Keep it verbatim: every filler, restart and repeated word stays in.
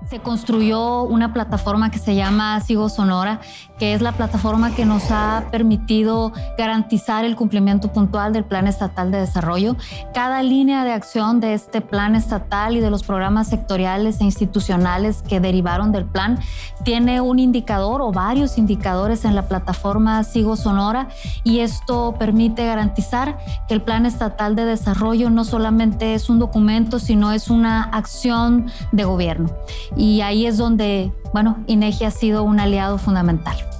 Se construyó una plataforma que se llama Sigo Sonora, que es la plataforma que nos ha permitido garantizar el cumplimiento puntual del Plan Estatal de Desarrollo. Cada línea de acción de este plan estatal y de los programas sectoriales e institucionales que derivaron del plan tiene un indicador o varios indicadores en la plataforma Sigo Sonora, y esto permite garantizar que el Plan Estatal de Desarrollo no solamente es un documento, sino es una acción de gobierno. Y ahí es donde, bueno, INEGI ha sido un aliado fundamental.